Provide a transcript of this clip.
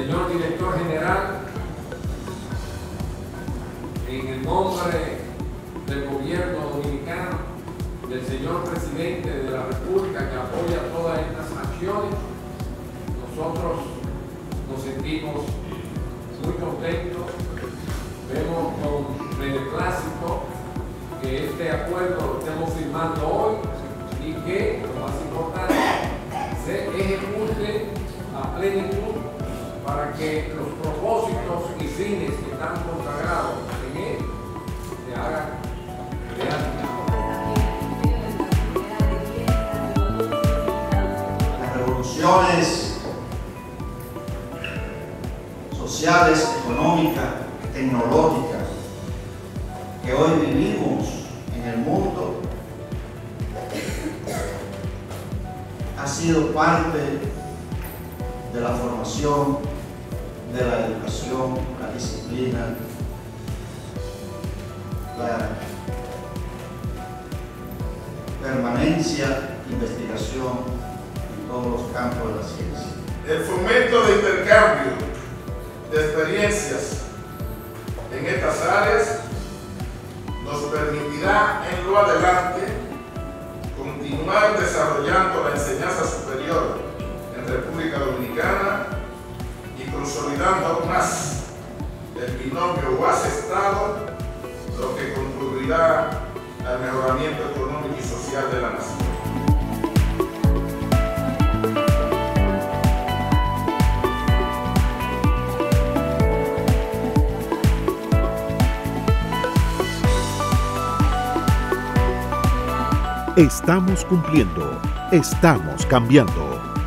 señor director general, en el nombre del gobierno dominicano, del señor presidente de la República que apoya todas estas acciones, nosotros nos sentimos muy contentos. Vemos con beneplácito que este acuerdo lo estemos firmando hoy y que, lo más importante, se ejecute a plenitud para que los propósitos y fines que están consagrados en él se hagan realidad. Las revoluciones sociales, económicas, tecnológicas que hoy vivimos en el mundo ha sido parte de la formación, de la educación, la disciplina, la permanencia, investigación en todos los campos de la ciencia. El fomento de intercambio de experiencias en estas áreas nos permitirá en lo adelante continuar desarrollando la enseñanza superior en República Dominicana y consolidando aún más el binomio UAS-Estado, lo que contribuirá al mejoramiento económico y social de la nación. Estamos cumpliendo, estamos cambiando.